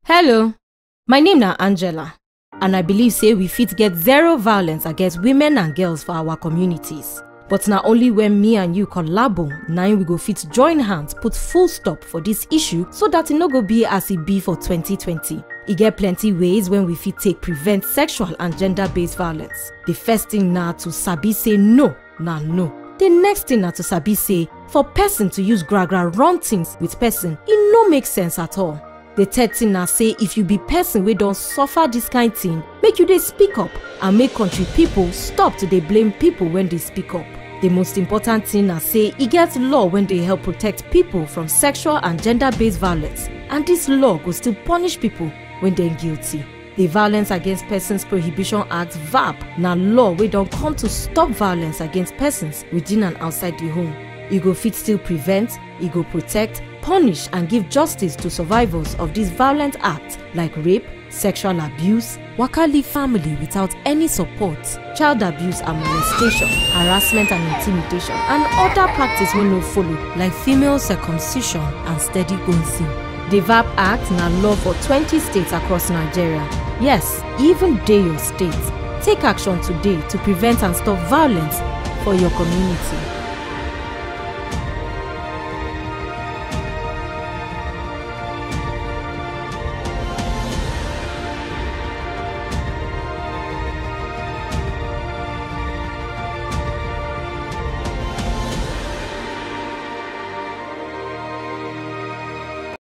Hello, my name na Angela, and I believe say we fit get zero violence against women and girls for our communities. But na only when me and you collabo, na we go fit join hands put full stop for this issue so that it no go be as it be for 2020. E get plenty ways when we fit take prevent sexual and gender-based violence. The first thing na to sabi say no, na no. The next thing na to sabi say for person to use gra-gra run things with person, it no make sense at all. The third thing na say if you be person wey don suffer this kind thing, make you dey speak up and make country people stop to dey blame people when they speak up. The most important thing na say e get law when dey help protect people from sexual and gender-based violence, and this law go still punish people when they're guilty. The Violence Against Persons Prohibition Act (VAP) na law wey don come to stop violence against persons within and outside the home. E go fit still prevent, e go protect, punish and give justice to survivors of this violent act like rape, sexual abuse, waka leave family without any support, child abuse and molestation, harassment and intimidation, and other practice wey no follow like female circumcision and steady going sin. The VAP Act na law for 20 states across Nigeria. Yes, even dey your state. Take action today to prevent and stop violence for your community.